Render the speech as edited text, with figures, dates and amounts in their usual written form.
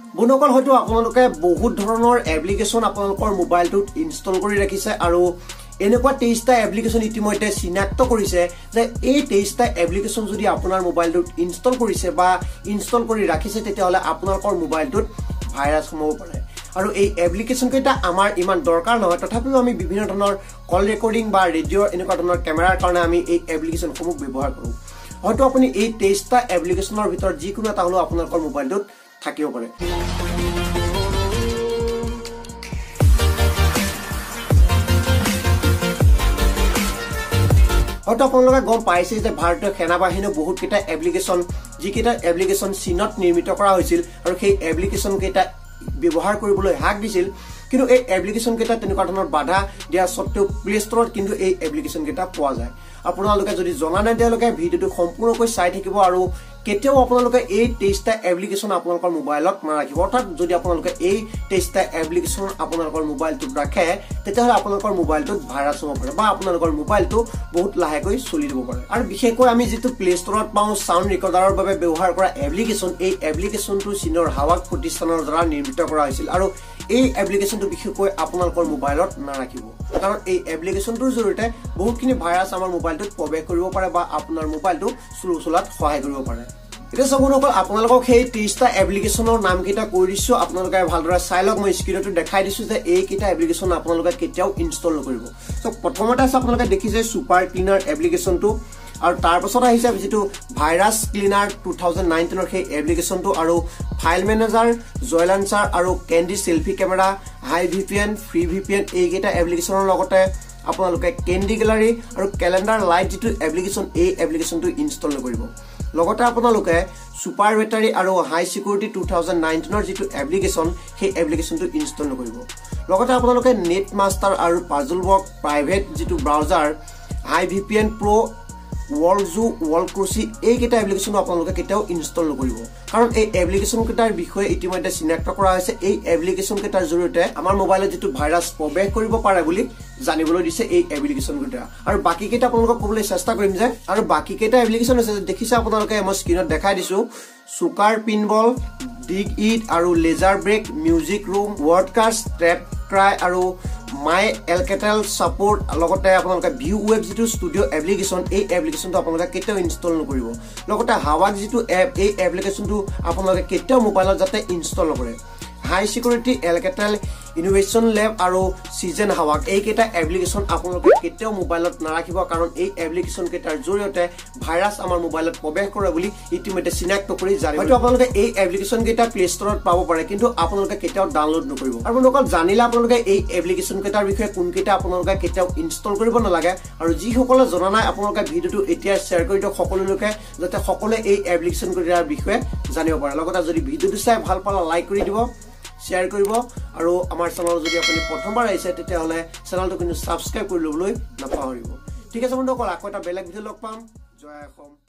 বন্ধুসকল হয়তো আপোনালোকে বহুত ধৰণৰ এপ্লিকেশন আপোনালোকৰ মোবাইলটোত ইনষ্টল কৰি ৰাখিছে আৰু এনেকুৱা 23টা এপ্লিকেশন ইতিমধ্যে চিনাক্ত কৰিছে যে এই 23টা এপ্লিকেশন যদি আপোনাৰ মোবাইলটোত ইনষ্টল কৰিছে বা ইনষ্টল কৰি ৰাখিছে তেতিয়াহলে আপোনালোকৰ মোবাইলটোত ভাইৰাছ সোমাব পাৰে আৰু এই এপ্লিকেশন কেইটা আমাৰ ইমান দৰকাৰ নহয় তথাপিও আমি বিভিন্ন ধৰণৰ কল ৰেকৰ্ডিং বা ৰেডিঅ এনেকুৱা ধৰণৰ কেমেৰাৰ কাৰণে আমি এই এপ্লিকেশন সমূহ ব্যৱহাৰ কৰো হয়তো আপুনি এই 23টা এপ্লিকেশনৰ ভিতৰত যিকোনো এটা হলো আপোনালোকৰ মোবাইলটোত থাকিব পাৰে হয়তো আপোনালোকে গম পাইছে যে ভাৰতীয় সেনাবাহিনীৰ বহুত কেইটা এপ্লিকেশন যিকেইটা এপ্লিকেশন চীনত নিৰ্মিত কৰা হৈছিল আৰু সেই এপ্লিকেশন কেইটা ব্যৱহাৰ কৰিবলৈ হাক দিছিল কিন্তু এই এপ্লিকেশন কেইটা তেনেকুৱা ধৰণৰ বাধা দিয়া সত্ত্বেও প্লে ষ্টৰত কিন্তু এই এপ্লিকেশন কেইটা পোৱা যায় আপোনালোকে যদি জনা নাই তেওঁলোকে ভিডিওটো সম্পূৰ্ণকৈ চাই থাকিব আৰু কেতিয়াও আপোনালোকে এই 23টা এপ্লিকেশন আপোনালোকৰ মোবাইলত নাৰাখিব অৰ্থাৎ যদি আপোনালোকে এই 23টা এপ্লিকেশন আপোনালোকৰ মোবাইলটোত ৰাখে তেতিয়াহলে আপোনালোকৰ মোবাইলটোত ভাইৰাছ হ'ব পাৰে বা আপোনালোকৰ মোবাইলটো বহুত লাহেকৈ চলি দিব পাৰে আৰু বিশেষকৈ আমি যেটো প্লে ষ্টৰত পাওঁ সাউন্ড ৰেকৰ্ডাৰৰ বাবে ব্যৱহাৰ কৰা এপ্লিকেশন এই এপ্লিকেশনটো চীনৰ হাৱাক প্ৰতিষ্ঠানৰ দ্বাৰা নিৰ্মিত কৰা হৈছিল আৰু এই এপ্লিকেশনটো বিশেষকৈ আপোনালোকৰ মোবাইলত নাৰাখিব কাৰণ এই এপ্লিকেশনটোৰ জৰিয়তে বহুতখিনি ভাইৰাছ আমাৰ মোবাইলটোত প্ৰৱেশ কৰিব পাৰে বা আপোনাৰ মোবাইলটো স্লো চলাত সহায় কৰিব পাৰে এটা সবনকল আপোনালোকক সেই 23টা এপ্লিকেশনৰ নাম কিটা কৈ দিছো আপোনালোকে ভালদৰে চাই লওক মই স্ক্ৰীনটো দেখাই দিছো যে এই কিটা এপ্লিকেশন আপোনালোকে কেতিয়াও ইনষ্টল নকৰিব সো প্ৰথমতে আছে আপোনালোকে দেখিছে সুপাৰ ক্লিনাৰ এপ্লিকেশনটো আৰু তাৰ পাছত আহিছে যেটো ভাইৰাছ ক্লিনাৰ 2019 ৰ সেই এপ্লিকেশনটো আৰু ফাইল মেনেজাৰ জয়লাঞ্চাৰ আৰু candy selfie camera hi VPN free VPN এই কেটা এপ্লিকেশনৰ লগতে আপোনালোকে কেন্ডি গ্যালাৰী আৰু ক্যালেন্ডাৰ লাইট যেটো এপ্লিকেশন এই এপ্লিকেশনটো ইনষ্টল নকৰিব লগতে আপোনালোকে সুপাৰ বেটাৰী আৰু হাই সিকিউৰিটি 2019 ৰ যেটো এপ্লিকেশন সেই এপ্লিকেশনটো ইনষ্টল নকৰিব লগতে আপোনালোকে নেট মাষ্টাৰ আৰু পাজল বক্স প্ৰাইভেট যেটো ব্ৰাউজাৰ হাই ভিপিএন প্ৰো ওয়ালজু ওয়ালক্ৰুচি এই কেটা এপ্লিকেশন আপোনালোকে কেটাও ইনষ্টল নকৰিব কাৰণ এই এপ্লিকেশন কেটাৰ বিষয়ে ইতিমধ্যে চিনাক্ত কৰা হৈছে এই এপ্লিকেশন কেটাৰ জৰিয়তে আমাৰ মোবাইলত যেটো ভাইৰাছ প্ৰৱেশ কৰিব পাৰে বুলি জানিবলৈ দিছে এই এপ্লিকেশন কেটা আৰু বাকি কেটা আপোনালোকক ক'বলৈ চেষ্টা কৰিম যে আৰু বাকি কেটা এপ্লিকেশন আছে দেখিছে আপোনালোকে মই স্ক্ৰীনত দেখাই দিছো সুকাৰ পিনবল ডিগ ইট আৰু লেজাৰ ব্ৰেক মিউজিক ৰুম ওয়াৰ্ডকাষ্ট ট্ৰেপ ট্ৰাই আৰু মাই এলকেটেল সাপোৰ্ট লগতে আপোনালোকে ভিউ ৱেব যেটো ষ্টুডিও এপ্লিকেশন এই এপ্লিকেশনটো আপোনালোকে কেতিয়াও ইনষ্টল নকৰিব লগতে হাৱাক যেটো এপ এই এপ্লিকেশনটো আপোনালোকে কেতিয়াও মোবাইলত যাতে ইনষ্টল নকৰে hi security Alcatel innovation lab আৰু সিজন হাৱাক এই কেটা এপ্লিকেশন আপোনালোকে কেতিয়াও মোবাইলত নাৰাখিব কাৰণ এই এপ্লিকেশন কেটাৰ জৰিয়তে ভাইৰাছ আমাৰ মোবাইলত প্ৰৱেশ কৰে বুলি ইতিমধ্যে চিনাক্ত কৰি জাৰি হয়তো আপোনালোকে এই এপ্লিকেশন কেটা প্লে ষ্টৰত পাব পাৰে কিন্তু আপোনালোকে কেতিয়াও ডাউনলোড নকৰিব আৰু আপোনালোকক জানিলে আপোনালোকে এই এপ্লিকেশন কেটাৰ বিষয়ে কোন কেটা আপোনালোকে কেতিয়াও ইনষ্টল কৰিব নালাগে আৰু যি সকলে জনা নাই আপোনালোকে ভিডিওটো এতিয়া শেয়াৰ কৰি দিয়ক সকলোকে যাতে সকলোৱে এই এপ্লিকেশন কেটাৰ বিষয়ে জানিব পাৰে লগতে যদি ভিডিওটো চাই ভাল পালে লাইক কৰি দিব শেয়াৰ কৰিব আৰু আমাৰ চেনেল যদি আপুনি প্ৰথমবাৰ আহিছে তেতিয়াহলে চেনেলটো কিন্তু সাবস্ক্ৰাইব কৰি লবলৈ নাপাহৰিব ঠিক আছে বন্ধুসকল আকৌ এটা বেলেগ ভিডিও লগ পাম জয় অসম